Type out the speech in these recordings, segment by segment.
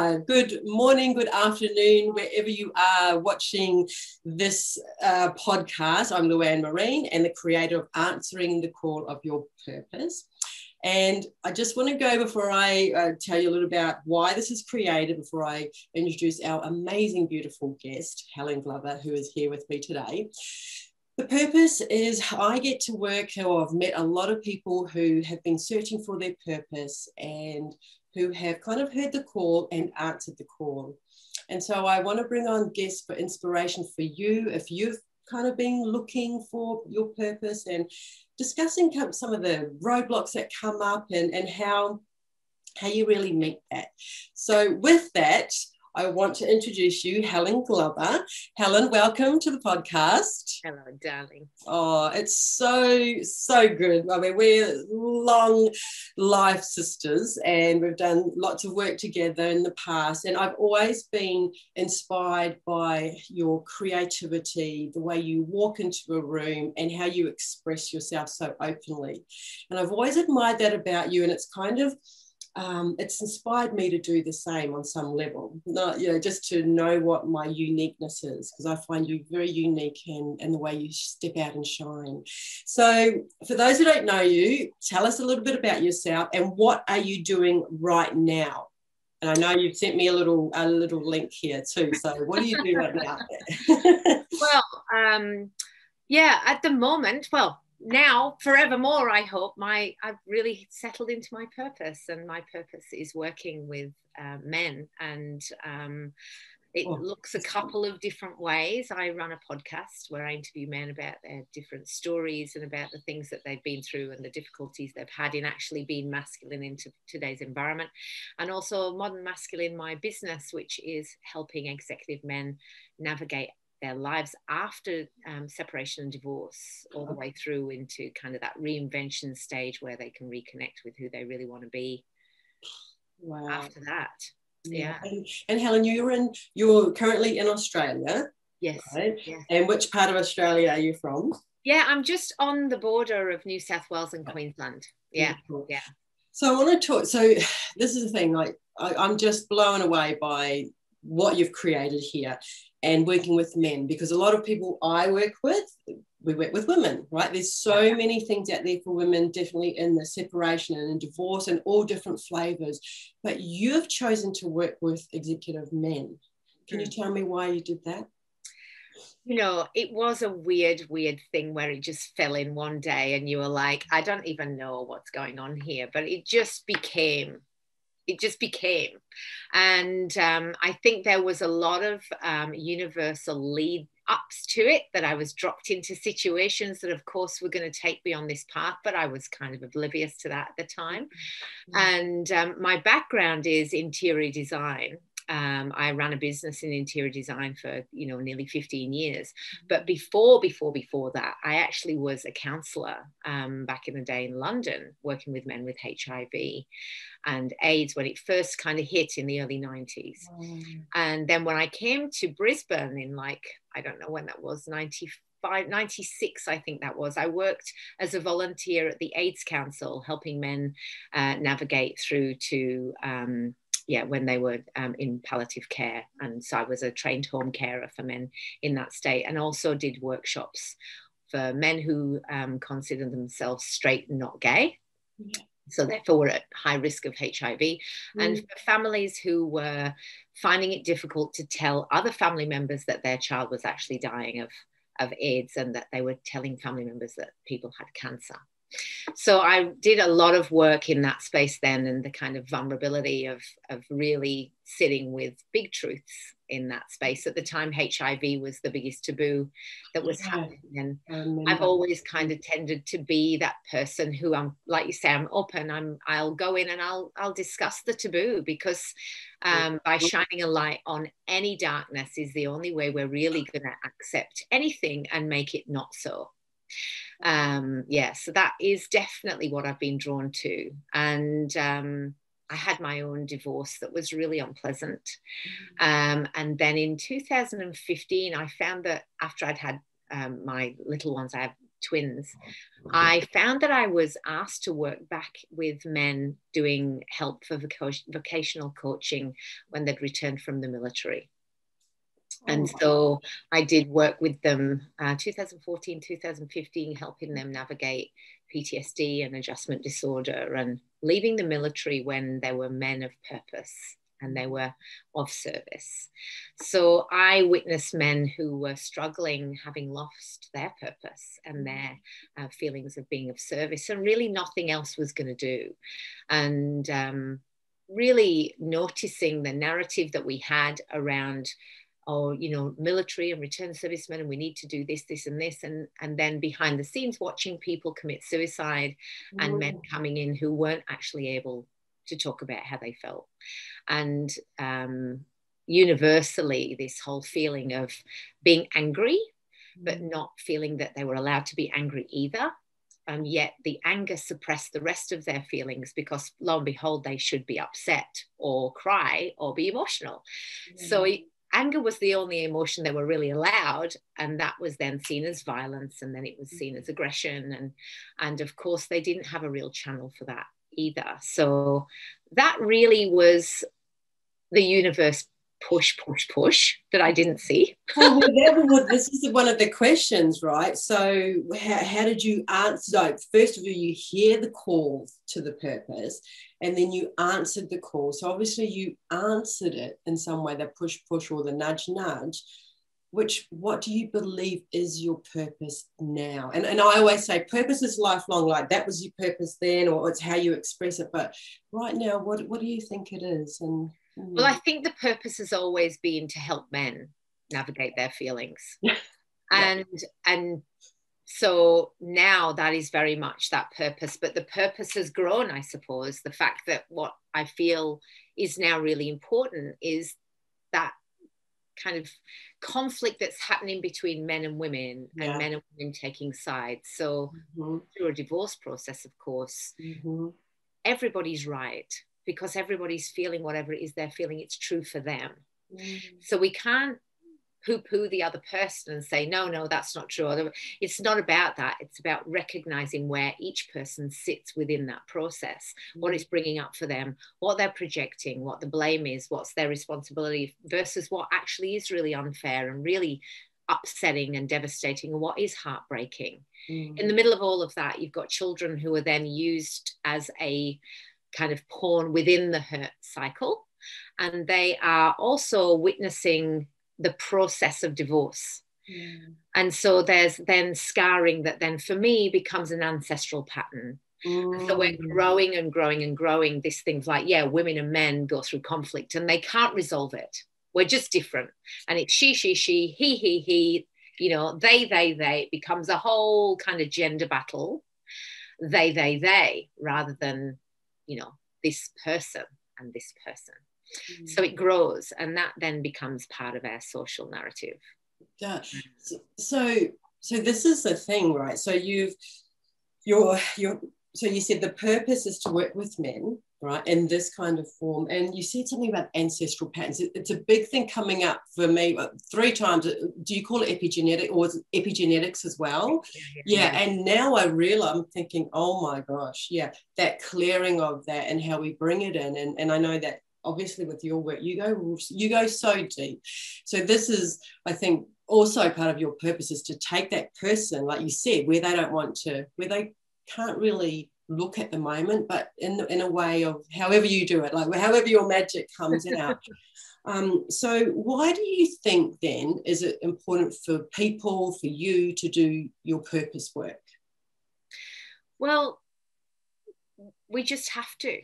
Good morning, good afternoon, wherever you are watching this podcast. I'm Luanne Marine and the creator of Answering the Call of Your Purpose. And I just want to go, before I tell you a little about why this is created, before I introduce our amazing, beautiful guest, Helen Glover, who is here with me today. The purpose is I get to work, or I've met a lot of people who have been searching for their purpose and who have kind of heard the call and answered the call. And so I want to bring on guests for inspiration for you if you've kind of been looking for your purpose, and discussing some of the roadblocks that come up and how you really meet that. So with that, I want to introduce you, Helen Glover. Helen, welcome to the podcast. Hello, darling. Oh, it's so good. I mean, we're long life sisters and we've done lots of work together in the past. And I've always been inspired by your creativity, the way you walk into a room and how you express yourself so openly. And I've always admired that about you. And it's kind of, it's inspired me to do the same on some level, not, just to know what my uniqueness is, because I find you very unique in the way you step out and shine. So for those who don't know you, tell us a little bit about yourself and what are you doing right now? And I know you've sent me a little link here too. So what do you do right now? Well, yeah, at the moment, now forevermore, I hope, I've really settled into my purpose, and my purpose is working with men, and it looks a couple of different ways. I run a podcast where I interview men about their different stories and about the things that they've been through and the difficulties they've had in actually being masculine in today's environment, and also Modern Masculine, my business, which is helping executive men navigate their lives after separation and divorce, all the way through into kind of that reinvention stage where they can reconnect with who they really want to be. Wow. After that. Yeah. And Helen, you're currently in Australia. Yes. Right? Yes. And which part of Australia are you from? Yeah, I'm just on the border of New South Wales and Queensland. Yeah. Beautiful. Yeah. So I want to talk, so this is the thing, like I'm just blown away by what you've created here and working with men, because a lot of people I work with, we work with women, right? There's so many things out there for women, definitely in the separation and in divorce and all different flavors, but you've chosen to work with executive men. Can you tell me why you did that? It was a weird thing where it just fell in one day and you were like, I don't even know what's going on here, but it just became. And I think there was a lot of universal lead ups to it, that I was dropped into situations that of course were going to take me on this path, but I was kind of oblivious to that at the time. And my background is interior design. I ran a business in interior design for, nearly 15 years. But before that, I actually was a counsellor back in the day in London, working with men with HIV and AIDS when it first kind of hit in the early 90s. And then when I came to Brisbane in I don't know when that was, 96, I think that was, I worked as a volunteer at the AIDS Council, helping men navigate through to when they were in palliative care. And so I was a trained home carer for men in that state, and also did workshops for men who consider themselves straight and not gay. Yeah. So therefore were at high risk of HIV. And for families who were finding it difficult to tell other family members that their child was actually dying of AIDS, and that they were telling family members that people had cancer. So I did a lot of work in that space then, and the kind of vulnerability of really sitting with big truths in that space. At the time, HIV was the biggest taboo that was happening. And I've always kind of tended to be that person who, I'm, like you say, I'm open. I'll go in and I'll discuss the taboo, because by shining a light on any darkness is the only way we're really going to accept anything and make it not so. So that is definitely what I've been drawn to. And I had my own divorce that was really unpleasant. And then in 2015, I found that after I'd had my little ones, I have twins, I found that I was asked to work back with men doing help for vocational coaching when they'd returned from the military. And so I did work with them 2014, 2015, helping them navigate PTSD and adjustment disorder and leaving the military when they were men of purpose and they were of service. So I witnessed men who were struggling, having lost their purpose and their feelings of being of service, and really nothing else was going to do. And really noticing the narrative that we had around, or, you know, military and return servicemen, and we need to do this, this, and this. And then behind the scenes, watching people commit suicide and men coming in who weren't actually able to talk about how they felt. And universally, this whole feeling of being angry, but not feeling that they were allowed to be angry either. And yet the anger suppressed the rest of their feelings, because lo and behold, they should be upset or cry or be emotional. So anger was the only emotion they were really allowed, and that was then seen as violence, and then it was seen as aggression, and of course they didn't have a real channel for that either. So that really was the universe push that I didn't see. This is one of the questions, right? So how did you answer? So first of all, you hear the call to the purpose, and then you answered the call. So obviously you answered it in some way, the push or the nudge. What do you believe is your purpose now? And I always say purpose is lifelong, like that was your purpose then, or it's how you express it. But right now, what do you think it is? And well, I think the purpose has always been to help men navigate their feelings. And so now that is very much that purpose, but the purpose has grown, I suppose. The fact that what I feel is now really important is that kind of conflict that's happening between men and women, and men and women taking sides. So through a divorce process, of course, everybody's right, because everybody's feeling whatever it is they're feeling, it's true for them. So we can't poo-poo the other person and say, no, that's not true. It's not about that. It's about recognizing where each person sits within that process, what it's bringing up for them, what they're projecting, what the blame is, what's their responsibility, versus what actually is really unfair and really upsetting and devastating, and what is heartbreaking. In the middle of all of that, you've got children who are then used as a kind of pawn within the hurt cycle, and they are also witnessing the process of divorce. And so there's then scarring that then for me becomes an ancestral pattern. So we're growing and growing and growing these things like, women and men go through conflict and they can't resolve it. We're just different. And it's she, he, you know, they, it becomes a whole kind of gender battle. They, rather than, you know, this person and this person. So it grows, and that then becomes part of our social narrative. So this is the thing, right? So you said the purpose is to work with men, right, in this kind of form, and you said something about ancestral patterns. It's a big thing coming up for me 3 times. Do you call it epigenetic, or is it epigenetics as well? And now I realize, I'm thinking, oh my gosh, that clearing of that and how we bring it in, and I know that obviously with your work you go so deep. So this is, I think, also part of your purpose is to take that person, like you said, where they can't really look at the moment, but in a way of however you do it, like however your magic comes out. So why do you think then is it important for people, for you to do your purpose work? Well, we just have to.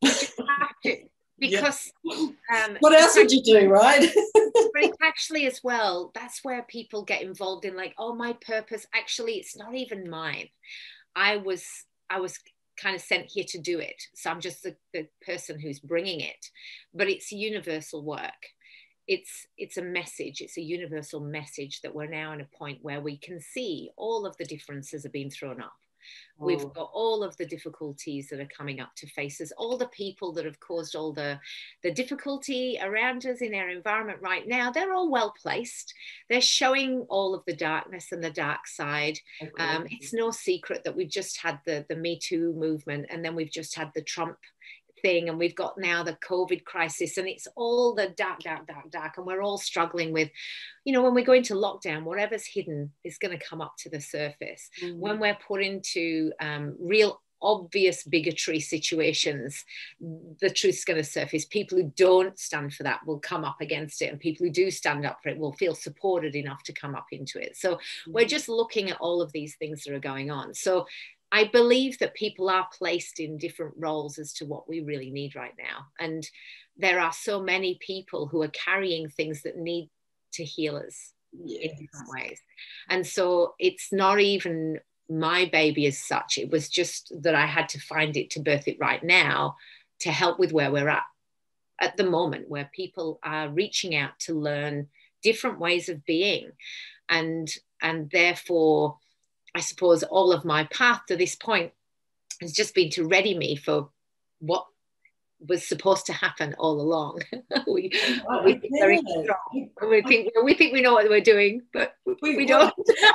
Because what else would you do, right? But it's actually as well, that's where people get involved in, like, oh, my purpose, actually it's not even mine. I was kind of sent here to do it, so I'm just the person who's bringing it. But it's universal work. It's a message. It's a universal message that we're now in a point where we can see all of the differences have been thrown up. We've got all of the difficulties that are coming up to face us, all the people that have caused all the difficulty around us in our environment right now. They're all well placed. They're showing all of the darkness and the dark side. It's no secret that we've just had the Me Too movement, and then we've just had the Trump thing, and we've got now the COVID crisis, and it's all the dark, and we're all struggling with, you know, when we go into lockdown, whatever's hidden is going to come up to the surface. When we're put into real obvious bigotry situations, the truth's going to surface. People who don't stand for that will come up against it, and people who do stand up for it will feel supported enough to come up into it. So we're just looking at all of these things that are going on. So I believe that people are placed in different roles as to what we really need right now. And there are so many people who are carrying things that need to heal us in different ways. And so it's not even my baby as such. It was just that I had to find it to birth it right now to help with where we're at the moment, where people are reaching out to learn different ways of being. And therefore, I suppose all of my path to this point has just been to ready me for what was supposed to happen all along. we think very strong. We think we know what we're doing, but we don't.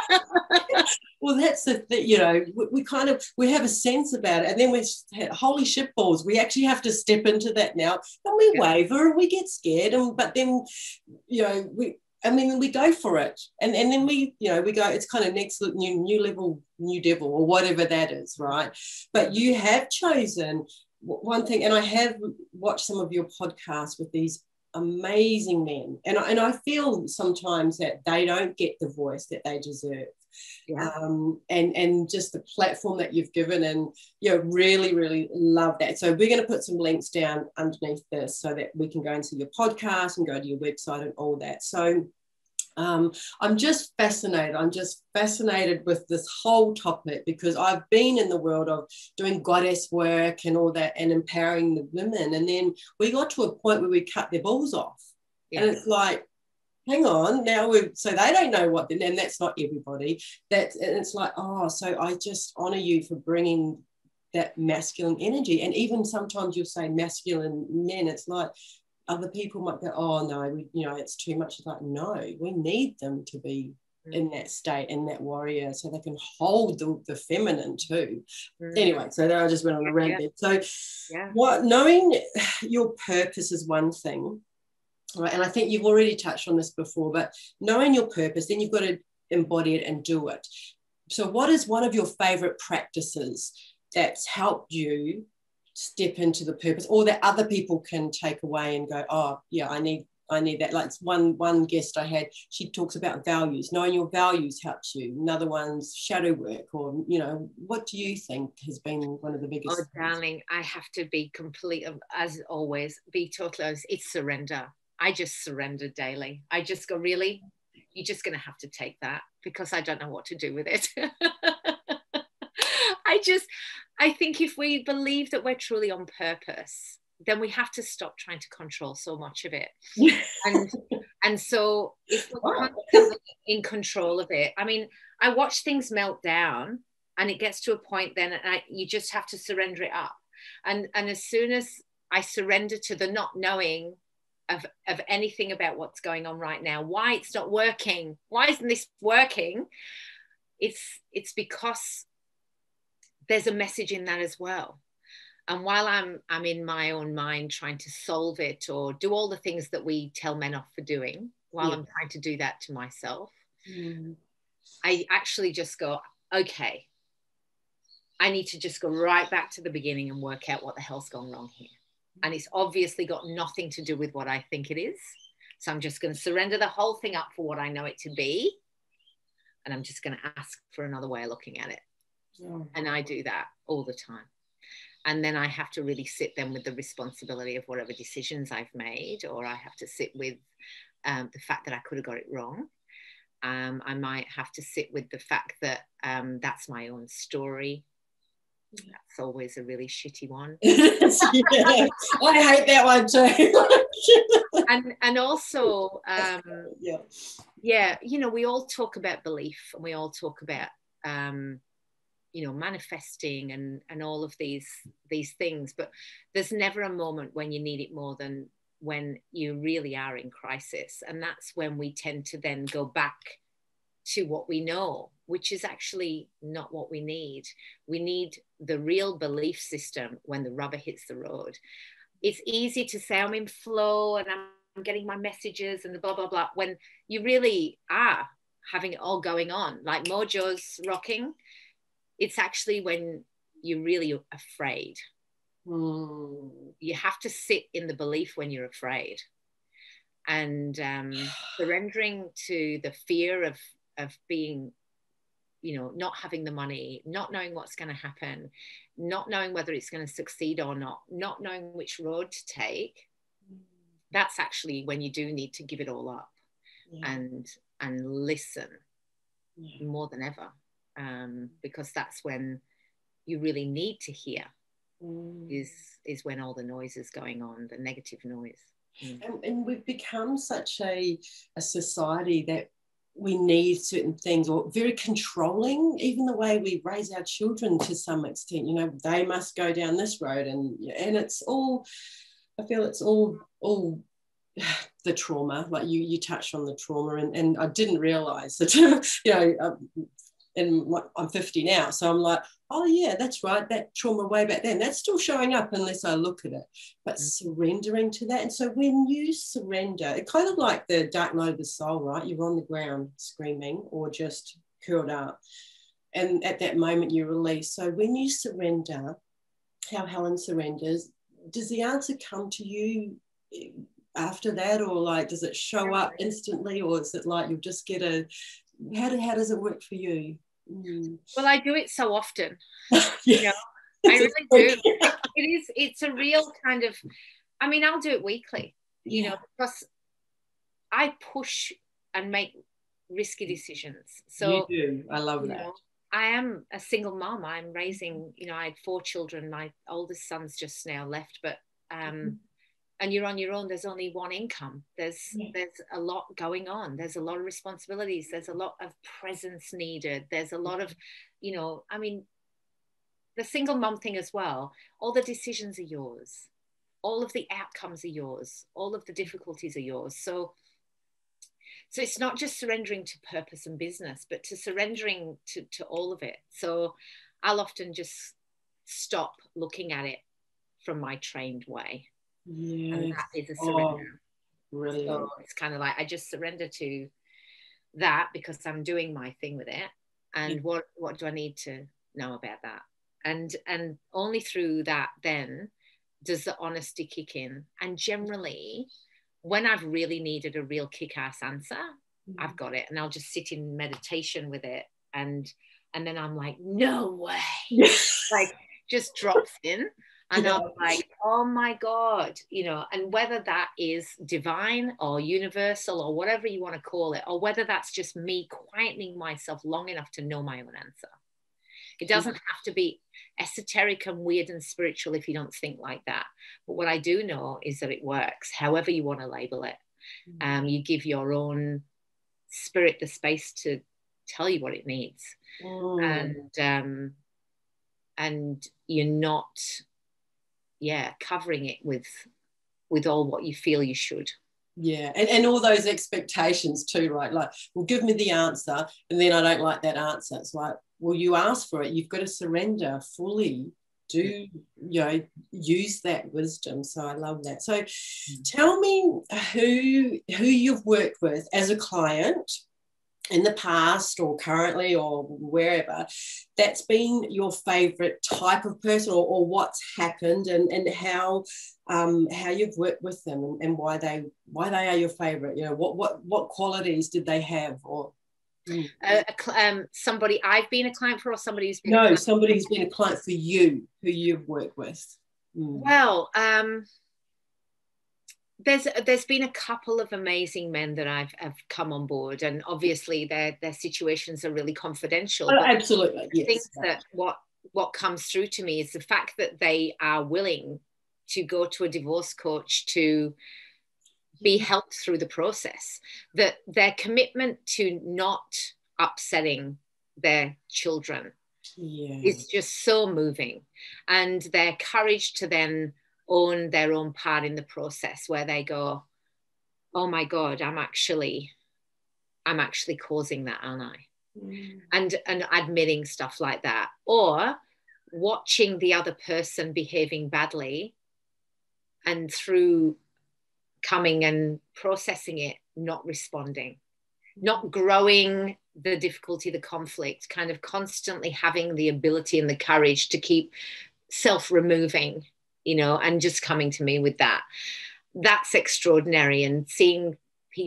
Well, that's the thing, you know, we have a sense about it, and then we're holy shitballs. We actually have to step into that now, and we waver and we get scared, but then, you know, we go for it, and then we go, it's kind of next new level, new devil, or whatever that is, right? But you have chosen one thing, and I have watched some of your podcasts with these amazing men, and I feel sometimes that they don't get the voice that they deserve. And just the platform that you've given, and really love that. So we're going to put some links down underneath this so that we can go into your podcast and go to your website and all that. So I'm just fascinated with this whole topic, because I've been in the world of doing goddess work and all that, and empowering the women, and then we got to a point where we cut their balls off. And it's like, hang on, now so they don't know what, and that's not everybody. And it's like, so I just honor you for bringing that masculine energy. And even sometimes you'll say masculine men, it's like other people might go, oh no, it's too much. It's like, no, we need them to be in that state, in that warrior, so they can hold the feminine too. Anyway, so I just went on a rant there. So knowing your purpose is one thing. Right, and I think you've already touched on this before, but knowing your purpose, then you've got to embody it and do it. So what is one of your favorite practices that's helped you step into the purpose, or that other people can take away and go, oh yeah, I need that? Like one guest I had, she talks about values. Knowing your values helps you. Another one's shadow work, or what do you think has been one of the biggest? Oh darling, I have to be complete, as always, be totally honest. It's surrender. I just surrender daily. I just go, really? You're just going to have to take that, because I don't know what to do with it. I think if we believe that we're truly on purpose, then we have to stop trying to control so much of it. And so if we're constantly in control of it, I mean, I watch things melt down, and it gets to a point then you just have to surrender it up. And as soon as I surrender to the not knowing of anything about what's going on right now, why it's not working, why isn't this working, it's because there's a message in that as well. And while I'm in my own mind trying to solve it or do all the things that we tell men off for doing, while I'm trying to do that to myself, I actually just go, okay, I need to just go right back to the beginning and work out what the hell's gone wrong here. And it's obviously got nothing to do with what I think it is. So I'm just going to surrender the whole thing up for what I know it to be. And I'm just going to ask for another way of looking at it. And I do that all the time. And then I have to really sit then with the responsibility of whatever decisions I've made, or I have to sit with the fact that I could have got it wrong. I might have to sit with the fact that that's my own story. That's always a really shitty one. I hate that one too. and also we all talk about belief, and we all talk about you know, manifesting and all of these things, but there's never a moment when you need it more than when you really are in crisis. And that's when we tend to then go back to what we know, which is actually not what we need. We need the real belief system when the rubber hits the road. It's easy to say I'm in flow and I'm getting my messages and the blah, blah, blah, when you really are having it all going on, like mojo's rocking. It's actually when you're really afraid. You have to sit in the belief when you're afraid, and surrendering to the fear of being, you know, not having the money, not knowing what's going to happen, not knowing whether it's going to succeed or not knowing which road to take. That's actually when you do need to give it all up, and listen more than ever, because that's when you really need to hear. Is when all the noise is going on, the negative noise. And we've become such a society that we need certain things, or very controlling, even the way we raise our children to some extent. You know, they must go down this road, and it's all, I feel it's all the trauma, like you touched on the trauma, and I didn't realize that, you know, and I'm 50 now, so I'm like, oh yeah, that's right, that trauma way back then, that's still showing up unless I look at it. But surrendering to that, and so when you surrender, it's kind of like the dark night of the soul, right? You're on the ground screaming or just curled up, and at that moment you release. So when you surrender, how Helen surrenders, does the answer come to you after that, or like does it show up instantly, or is it like you just get a, how does it work for you? Well, I do it so often. You know, I really do. It's a real kind of, I mean, I'll do it weekly, you know, because I push and make risky decisions. So you do. I love that. Know, I am a single mom. I'm raising, you know, I had 4 children. My oldest son's just now left, but and you're on your own. There's only one income. There's a lot going on. There's a lot of responsibilities. There's a lot of presence needed. There's a lot of, you know, I mean, the single mom thing as well. All the decisions are yours. All of the outcomes are yours. All of the difficulties are yours. So it's not just surrendering to purpose and business, but to surrendering to all of it. So I'll often just stop looking at it from my trained way. Yes. And that is a surrender. Brilliant. So it's kind of like I just surrender to that because I'm doing my thing with it. And what do I need to know about that? And only through that then does the honesty kick in. And generally, when I've really needed a real kick-ass answer, I've got it. And I'll just sit in meditation with it. And then I'm like, no way. Like just drops in. And I'm like, oh my God, you know, and whether that is divine or universal or whatever you want to call it, or whether that's just me quietening myself long enough to know my own answer. It doesn't have to be esoteric and weird and spiritual if you don't think like that. But what I do know is that it works, however you want to label it. You give your own spirit the space to tell you what it needs. And you're not covering it with all what you feel you should. And all those expectations too, right? Like, well, give me the answer and then I don't like that answer. It's like, well, you asked for it, you've got to surrender fully, do, you know, use that wisdom. So I love that. So tell me who you've worked with as a client in the past or currently or wherever that's been your favorite type of person, or what's happened and how you've worked with them and why they are your favorite. You know, what qualities did they have? Or somebody I've been a client for, or somebody who's been somebody who's been a client for you, who you've worked with. Well, there's been a couple of amazing men that have come on board, and obviously their situations are really confidential. Oh, absolutely, yes. I think that what comes through to me is the fact that they are willing to go to a divorce coach to be helped through the process, that their commitment to not upsetting their children Yeah. is just so moving. And their courage to then own their own part in the process, where they go, oh my God, I'm actually causing that, aren't I? Mm. And admitting stuff like that, or watching the other person behaving badly, and through coming and processing it, not responding, not growing the difficulty, the conflict, kind of constantly having the ability and the courage to keep self-removing, you know, and just coming to me with that. That's extraordinary. And seeing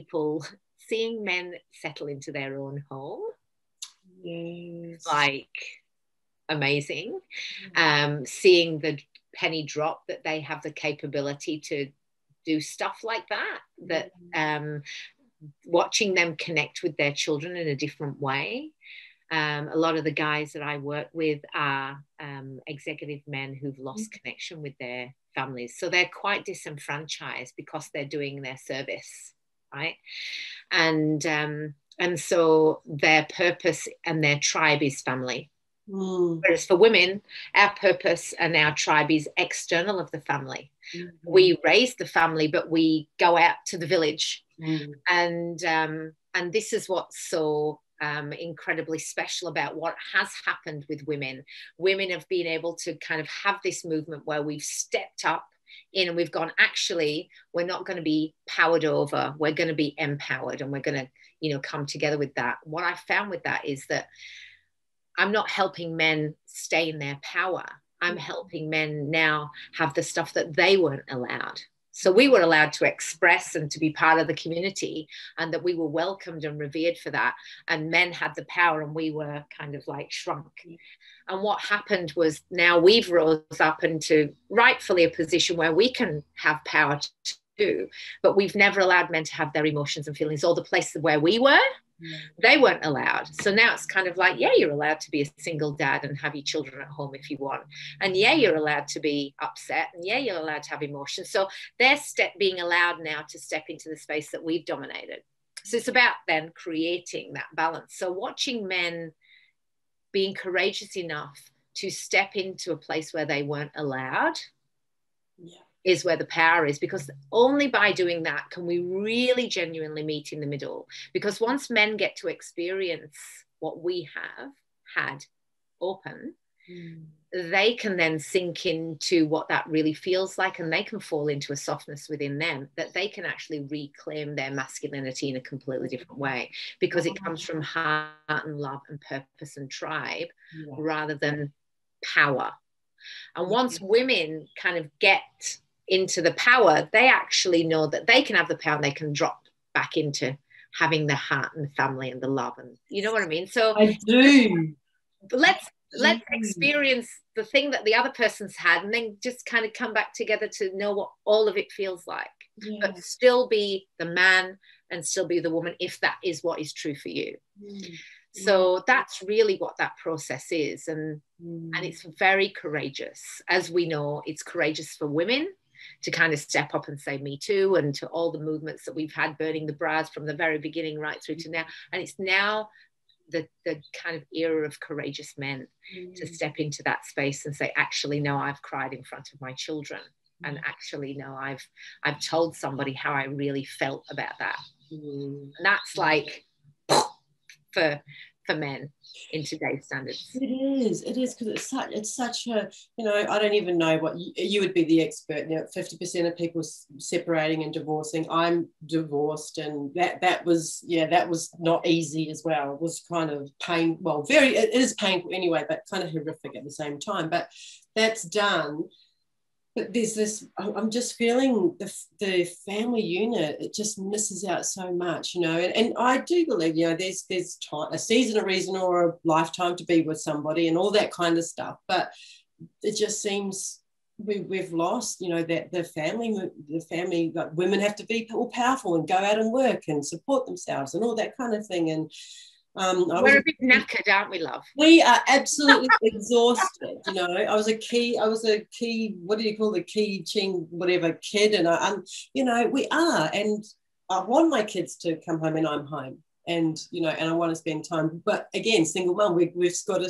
men settle into their own home, Yes. like amazing. Seeing the penny drop that they have the capability to do stuff like that, watching them connect with their children in a different way. A lot of the guys that I work with are executive men who've lost connection with their families. So they're quite disenfranchised because they're doing their service, right? And so their purpose and their tribe is family. Whereas for women, our purpose and our tribe is external of the family. We raise the family, but we go out to the village. And this is what's so incredibly special about what has happened with women. Women have been able to kind of have this movement where we've stepped up in and we've gone, actually, we're not going to be powered over. We're going to be empowered, and we're going to, you know, come together with that. What I found with that is that I'm not helping men stay in their power. I'm helping men now have the stuff that they weren't allowed. So we were allowed to express and to be part of the community, and that we were welcomed and revered for that. And men had the power, and we were kind of like shrunk. And what happened was, now we've rose up into rightfully a position where we can have power too, but we've never allowed men to have their emotions and feelings. All the places where we were, they weren't allowed. So now it's kind of like, yeah, you're allowed to be a single dad and have your children at home if you want. And yeah, you're allowed to be upset. And yeah, you're allowed to have emotions. So they're being allowed now to step into the space that we've dominated. So it's about then creating that balance. So watching men being courageous enough to step into a place where they weren't allowed is where the power is, because only by doing that can we really genuinely meet in the middle. Because once men get to experience what we have had open, they can then sink into what that really feels like, and they can fall into a softness within them that they can actually reclaim their masculinity in a completely different way, because it comes from heart and love and purpose and tribe rather than power. And once women kind of get into the power, they actually know that they can have the power, and they can drop back into having the heart and the family and the love, and you know what I mean. So I do. Let's experience the thing that the other person's had, and then just kind of come back together to know what all of it feels like, but still be the man and still be the woman, if that is what is true for you. So that's really what that process is, and it's very courageous. As we know, it's courageous for women to kind of step up and say me too, and to all the movements that we've had, burning the bras from the very beginning right through to now. And it's now the kind of era of courageous men to step into that space and say, actually, no, I've cried in front of my children, and actually, no, I've told somebody how I really felt about that. And that's like for men in today's standards. It is because it's such a, you know, I don't even know what you would be the expert. You know, 50% of people separating and divorcing. I'm divorced, and that was not easy as well. It was kind of it is painful anyway, but kind of horrific at the same time. But that's done. But there's this, I'm just feeling the family unit, it just misses out so much, you know. And I do believe, you know, there's time, a season, a reason, or a lifetime to be with somebody and all that kind of stuff. But it just seems we've lost, you know, that the family, like, women have to be all powerful and go out and work and support themselves and all that kind of thing. And we're a bit knackered, aren't we, love? We are absolutely exhausted. You know, I was a key, what do you call the key ching, whatever kid. And you know, we are. And I want my kids to come home and I'm home. And, you know, and I want to spend time. But again, single mum, we've got to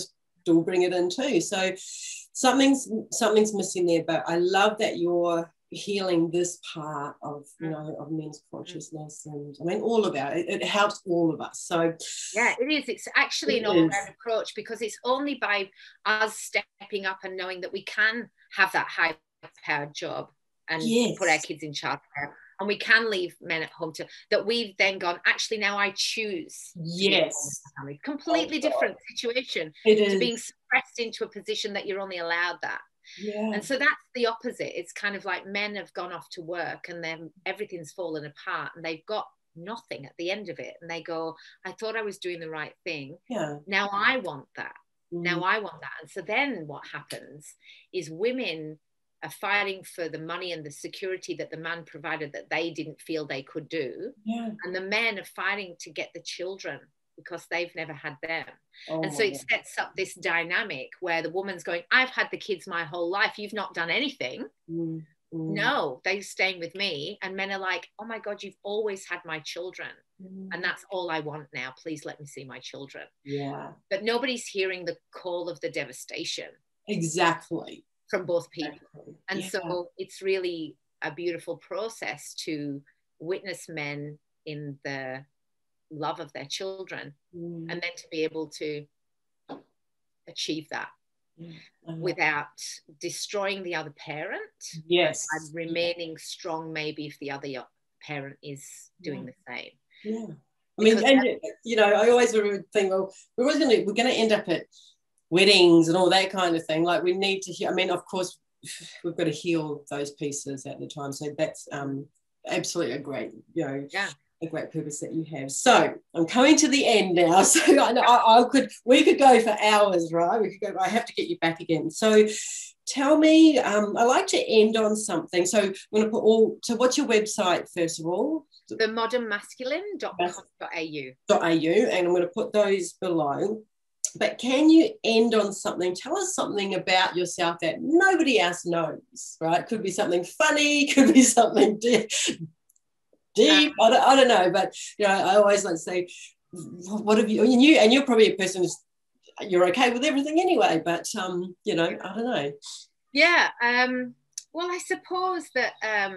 still bring it in too. So something's missing there, but I love that you're healing this part of, you know, of men's consciousness, and I mean all about it. It helps all of us. So yeah, it is. It's actually an all-round approach, because it's only by us stepping up and knowing that we can have that high-powered job and put our kids in childcare, and we can leave men at home, that we've then gone, actually now I choose. Yes. Completely different situation to being suppressed into a position that you're only allowed that. Yeah. And so that's the opposite. It's kind of like men have gone off to work and then everything's fallen apart and they've got nothing at the end of it. And they go, I thought I was doing the right thing. Yeah. Now I want that. Now I want that. And so then what happens is women are fighting for the money and the security that the man provided that they didn't feel they could do. Yeah. And the men are fighting to get the children because they've never had them. Oh, and so it sets up this dynamic where the woman's going, I've had the kids my whole life. You've not done anything. No, they're staying with me. And men are like, oh my God, you've always had my children. And that's all I want now. Please let me see my children. Yeah. But nobody's hearing the call of the devastation. Exactly. From both people. And so it's really a beautiful process to witness men in the love of their children, and then to be able to achieve that without destroying the other parent, and remaining strong maybe if the other parent is doing the same. I mean, and you know, I always think, well, we're going to end up at weddings and all that kind of thing. Like, we need to heal. I mean, of course we've got to heal those pieces at the time, so that's absolutely a great, you know, a great purpose that you have. So I'm coming to the end now. So I know we could go for hours, right? We could go. I have to get you back again. So tell me, I like to end on something. So I'm going to put so what's your website first of all? themodernmasculine.com.au. And I'm going to put those below. But can you end on something? Tell us something about yourself that nobody else knows, right? Could be something funny, could be something deep. I don't know, but you know, I always like to say, what have you? And you're probably a person who's, you're okay with everything anyway. But you know, I don't know. Yeah. Well, I suppose that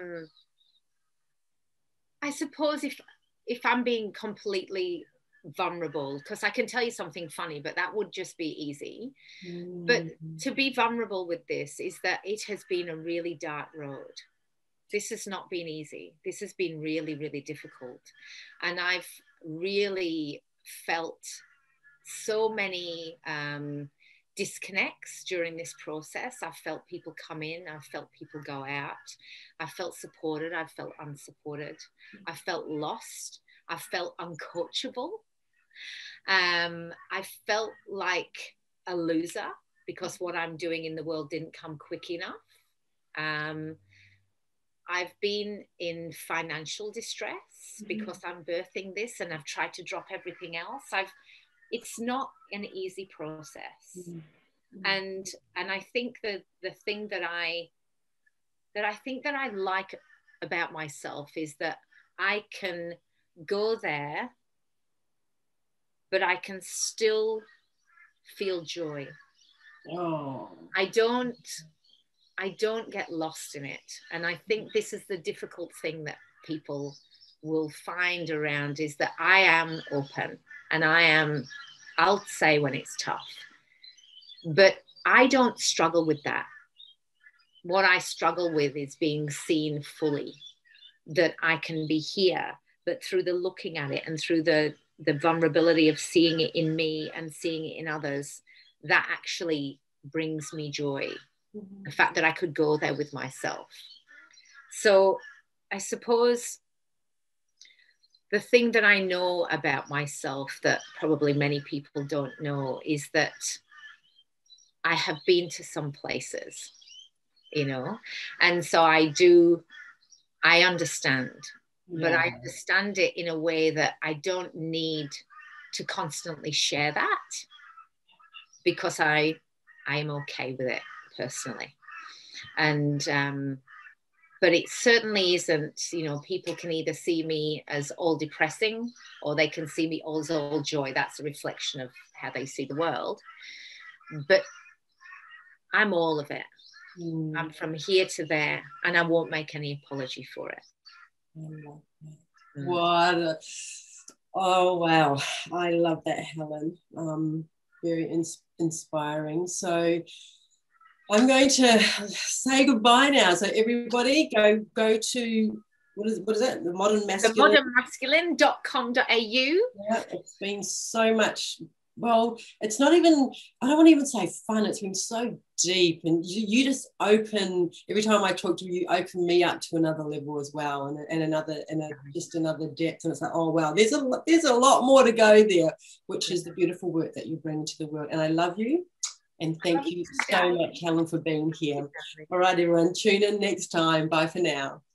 if I'm being completely vulnerable, because I can tell you something funny, but that would just be easy. But to be vulnerable with this is that it has been a really dark road. This has not been easy. This has been really, really difficult. And I've really felt so many disconnects during this process. I've felt people come in. I've felt people go out. I've felt supported. I've felt unsupported. I felt lost. I felt uncoachable. I felt like a loser because what I'm doing in the world didn't come quick enough. I've been in financial distress because I'm birthing this, and I've tried to drop everything else. It's not an easy process. And I think that the thing that I think that I like about myself is that I can go there, but I can still feel joy. I don't get lost in it. And I think this is the difficult thing that people will find around, is that I am open and I'll say when it's tough, but I don't struggle with that. What I struggle with is being seen fully, that I can be here, but through the looking at it and through the vulnerability of seeing it in me and seeing it in others, that actually brings me joy. The fact that I could go there with myself. So I suppose the thing that I know about myself that probably many people don't know is that I have been to some places, you know, and so I understand, but I understand it in a way that I don't need to constantly share that, because I am okay with it personally. And but it certainly isn't, you know, people can either see me as all depressing or they can see me as all joy. That's a reflection of how they see the world. but I'm all of it. I'm from here to there, and I won't make any apology for it. What oh wow, I love that, Helen. Very inspiring. So I'm going to say goodbye now. So everybody go to what is it? The Modern Masculine. TheModernMasculine.com.au. Yeah, it's been so much. Well, it's not even, I don't want to even say fun. It's been so deep, and you just open, every time I talk to you, you open me up to another level as well, and just another depth. And it's like, oh wow, there's a lot more to go there, which is the beautiful work that you bring to the world. And I love you. And thank you so much, Helen, for being here. All right, everyone, tune in next time. Bye for now.